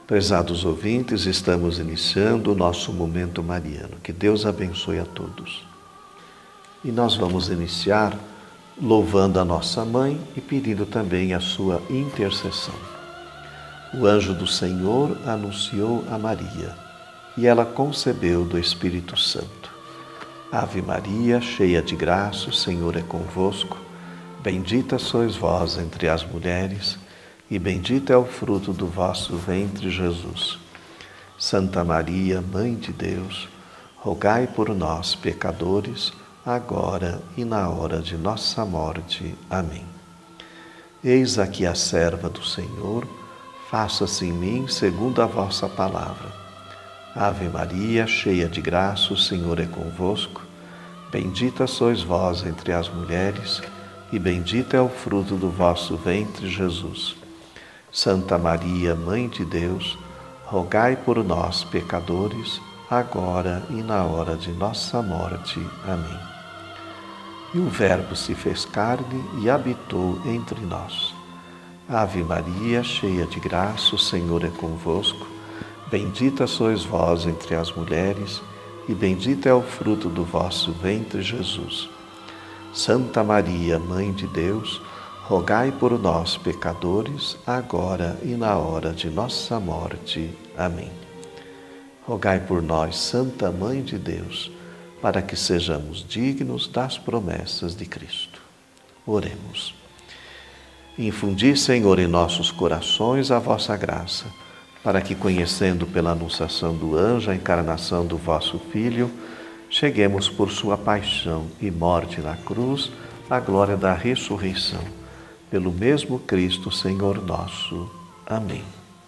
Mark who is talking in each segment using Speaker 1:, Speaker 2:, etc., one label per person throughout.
Speaker 1: Prezados ouvintes, estamos iniciando o nosso Momento Mariano. Que Deus abençoe a todos. E nós vamos iniciar louvando a nossa mãe e pedindo também a sua intercessão. O anjo do Senhor anunciou a Maria, e ela concebeu do Espírito Santo. Ave Maria, cheia de graça, o Senhor é convosco. Bendita sois vós entre as mulheres, e bendito é o fruto do vosso ventre, Jesus. Santa Maria, Mãe de Deus, rogai por nós, pecadores, agora e na hora de nossa morte. Amém. Eis aqui a serva do Senhor, faça-se em mim segundo a vossa palavra. Ave Maria, cheia de graça, o Senhor é convosco. Bendita sois vós entre as mulheres, e bendito é o fruto do vosso ventre, Jesus. Santa Maria, Mãe de Deus, rogai por nós, pecadores, agora e na hora de nossa morte. Amém. E o Verbo se fez carne e habitou entre nós. Ave Maria, cheia de graça, o Senhor é convosco. Bendita sois vós entre as mulheres, e bendito é o fruto do vosso ventre, Jesus. Santa Maria, Mãe de Deus, rogai por nós, pecadores, agora e na hora de nossa morte. Amém. Rogai por nós, Santa Mãe de Deus, para que sejamos dignos das promessas de Cristo. Oremos. Infundi, Senhor, em nossos corações a vossa graça, para que, conhecendo pela anunciação do anjo a encarnação do vosso Filho, cheguemos por sua paixão e morte na cruz à glória da ressurreição. Pelo mesmo Cristo, Senhor nosso. Amém.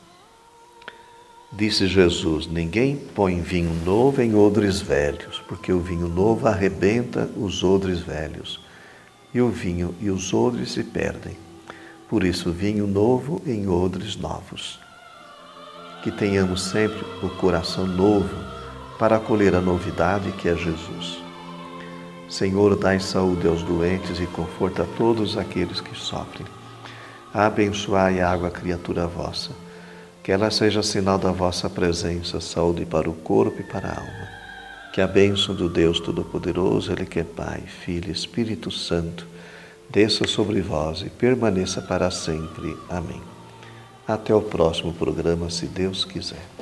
Speaker 1: Disse Jesus: ninguém põe vinho novo em odres velhos, porque o vinho novo arrebenta os odres velhos, e o vinho e os odres se perdem. Por isso, vinho novo em odres novos. Que tenhamos sempre o coração novo para acolher a novidade que é Jesus. Senhor, dai saúde aos doentes e conforta todos aqueles que sofrem. Abençoai a água, criatura vossa, que ela seja sinal da vossa presença, saúde para o corpo e para a alma. Que a bênção do Deus Todo-Poderoso, Ele que é Pai, Filho e Espírito Santo, desça sobre vós e permaneça para sempre. Amém. Até o próximo programa, se Deus quiser.